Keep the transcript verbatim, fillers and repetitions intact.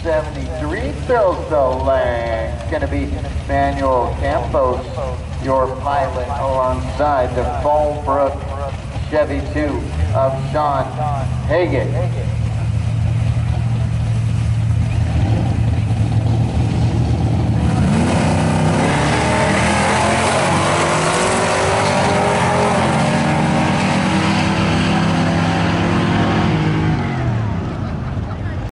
seventy-three fills the lane. It's going to be Manuel Campos, your pilot, alongside the Fallbrook Chevy two of Sean Hagan.